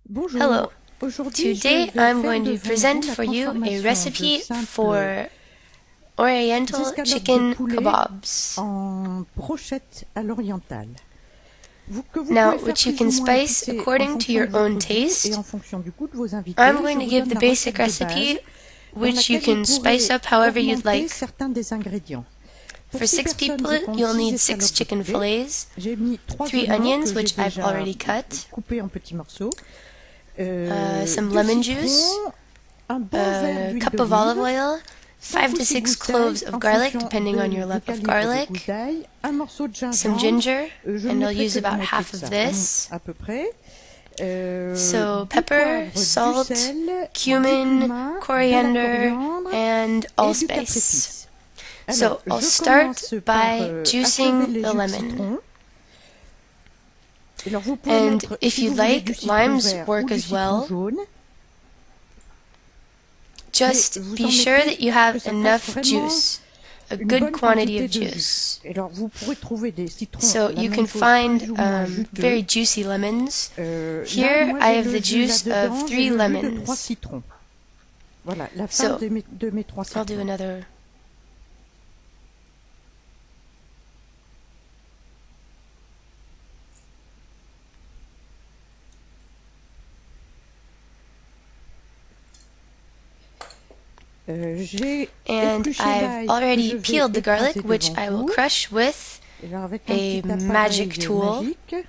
Hello. Aujourd'hui, Today I'm going to present for you a recipe for Oriental chicken kebabs. En brochette à l'orientale. Now, which you can spice according to your own taste. I'm going to give the basic recipe, which you can spice up however you'd like. For 6 people, you'll need 6 chicken fillets, 3 onions, which I've already cut, some lemon juice, a cup of olive oil, 5 to 6 cloves of garlic, depending on your love of garlic, some ginger, and I'll use about half of this. So pepper, salt, cumin, coriander, and allspice. So I'll start by juicing the lemon. And if you like, limes work as well. Just be sure that you have enough juice, a good quantity of juice. So you can find very juicy lemons. Here I have the juice of 3 lemons. So I'll do another. And I've already peeled the garlic, which I will crush with a magic tool.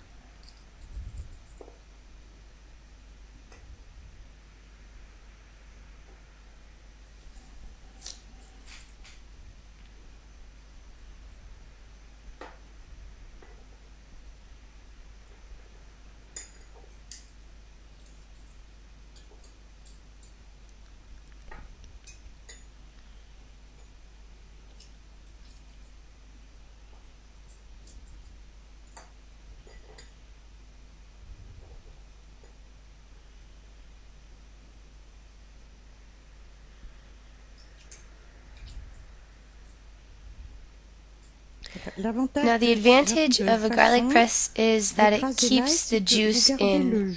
Now the advantage of a garlic press is that it keeps the juice in.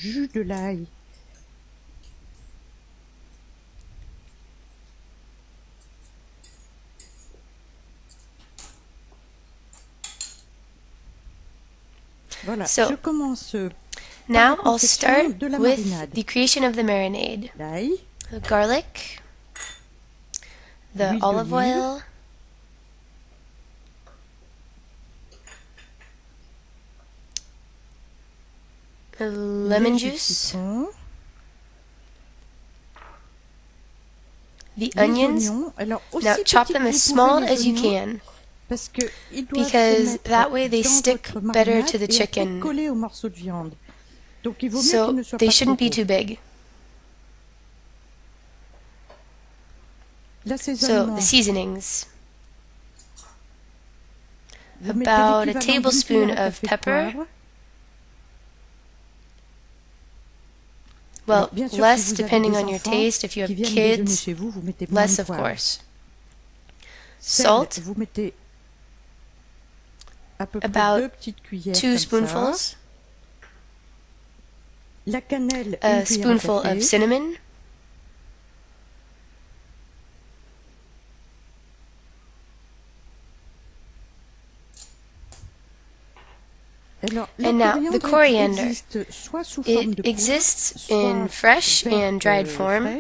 So now I'll start with the creation of the marinade. The garlic, the olive oil, lemon juice, the onions. Now chop them as small as you can, because that way they stick better to the chicken. So they shouldn't be too big. So the seasonings. About a tablespoon of pepper. Well, less depending on your taste. If you have kids, less of course. Salt, about 2 spoonfuls. A spoonful of cinnamon. And now, the coriander. It exists in fresh and dried form.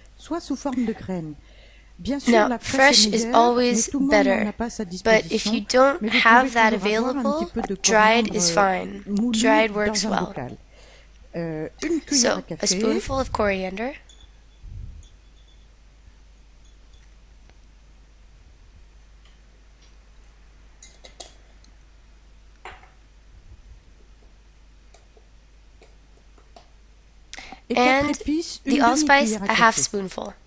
Now, fresh is always better, but if you don't have that available, dried is fine. Dried works well. So, a spoonful of coriander. And the allspice, a half spoonful.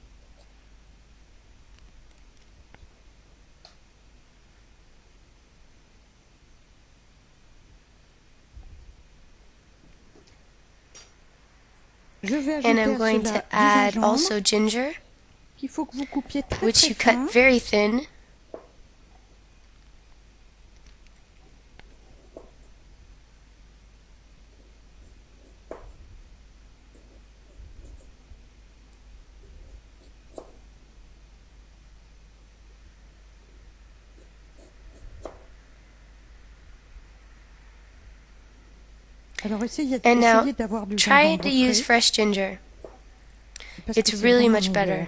And I'm going to add also ginger, which you cut very thin. And now, try to use fresh ginger. It's really much better.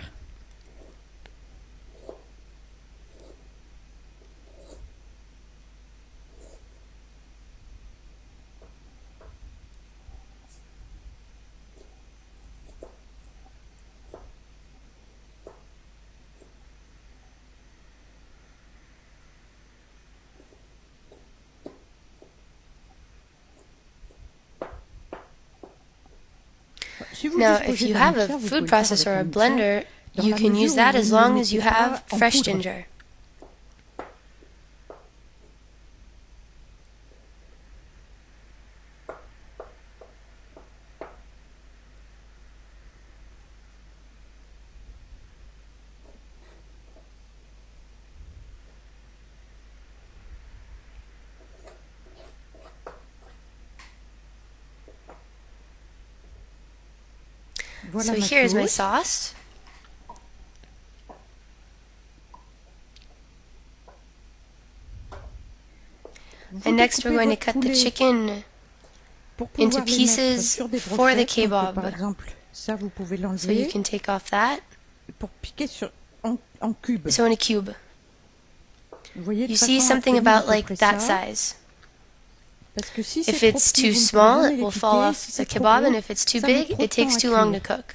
Now, if you have a food processor or a blender, you can use that as long as you have fresh ginger. So here's my sauce. And next we're going to cut the chicken into pieces for the kebab. So you can take off that. So in a cube. You see something about like that size. If it's too small, it will fall off the kebab, and if it's too big, it takes too long to cook.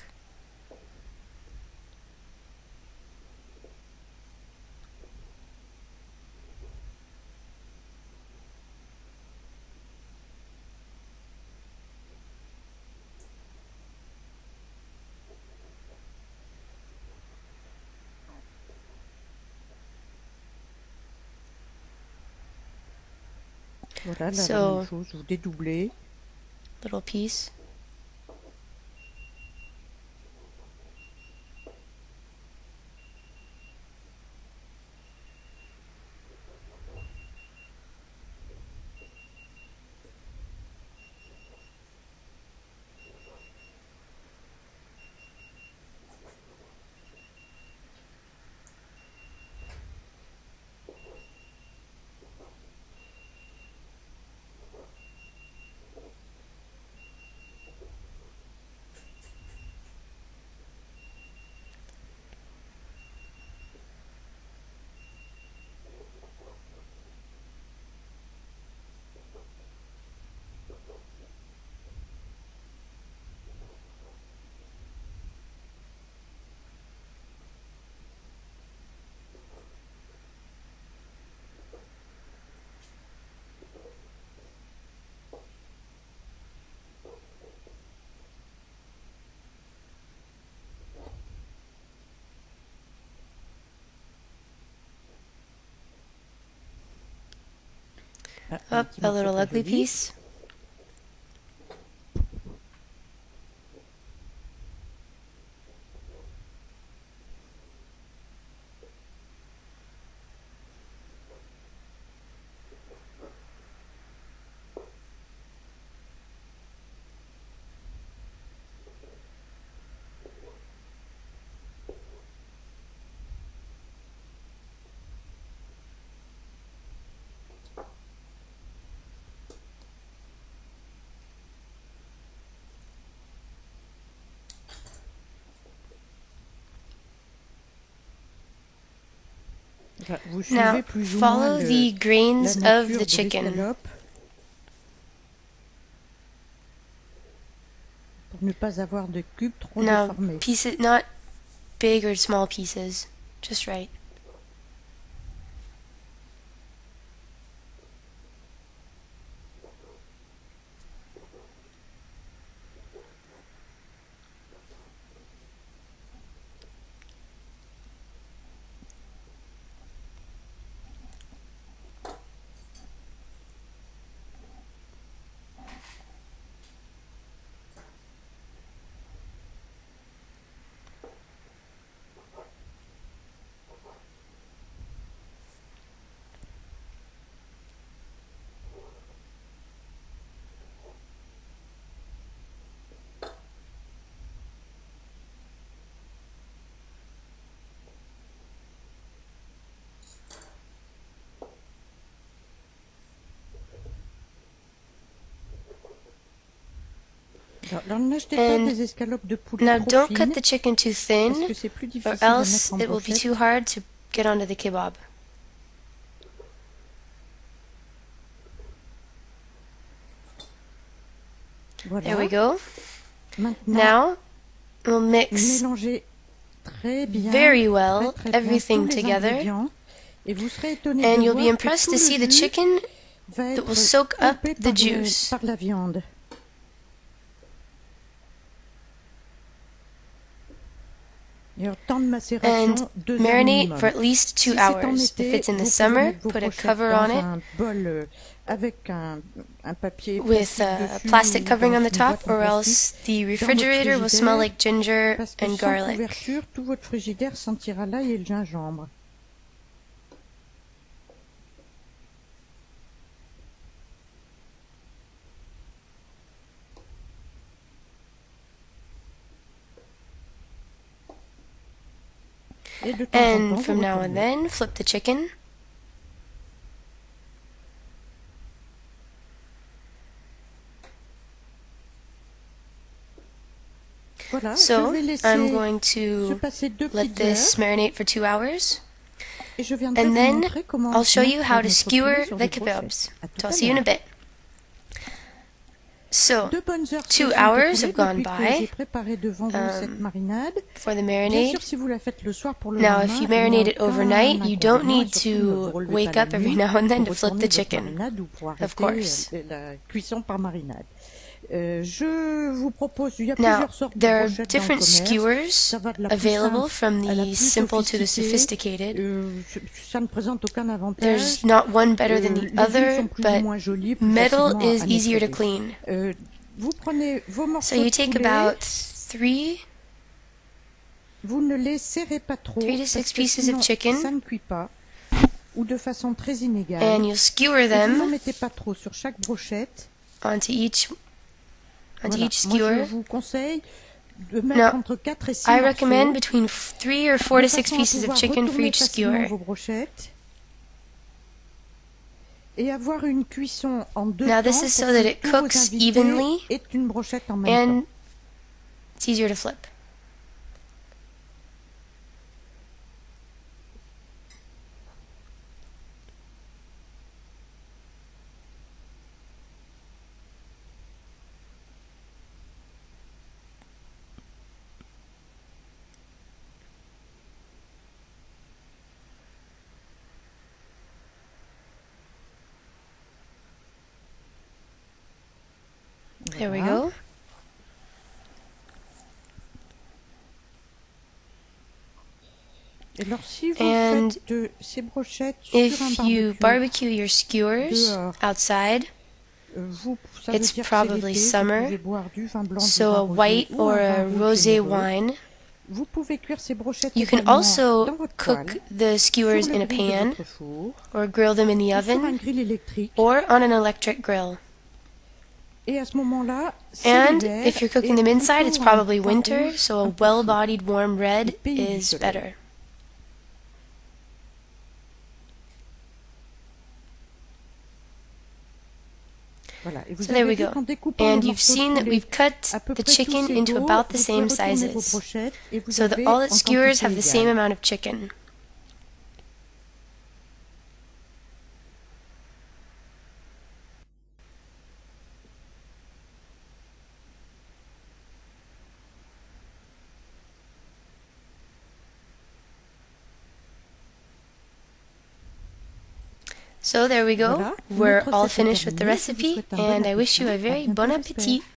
So, little piece. Up a little ugly piece. Now, follow the grains of the chicken. Now, pieces, not big or small pieces, just right. Now don't cut the chicken too thin, or else it will be too hard to get onto the kebab. There we go. Now we'll mix very well everything together, and you'll be impressed to see the chicken that will soak up the juice. And marinate for at least 2 hours. If it's in the summer, put a cover on it with a plastic covering on the top, or else the refrigerator will smell like ginger and garlic. And from now and then, flip the chicken. So, I'm going to let this marinate for 2 hours. And then, I'll show you how to skewer the kebabs. So, I'll see you in a bit. So, 2 hours have gone by for the marinade. Now, if you marinate it overnight, you don't need to wake up every now and then to flip the chicken, of course. Now, there are different skewers available, from the simple to the sophisticated. There's not one better than the other, but metal is easier to clean. So you take about 3 to 6 pieces of chicken, and you'll skewer them onto each skewer. Now, I recommend between 3 or 4 to 6 pieces of chicken for each skewer. Now, this is so that it cooks evenly and it's easier to flip. There we go. And if you barbecue your skewers outside, it's probably summer, so a white or a rosé wine. You can also cook the skewers in a pan, or grill them in the oven, or on an electric grill. And if you're cooking them inside, it's probably winter, so a well-bodied warm red is better. So there we go. And you've seen that we've cut the chicken into about the same sizes, so that all its skewers have the same amount of chicken. So there we go. We're all finished with the recipe, and I wish you a very bon appétit.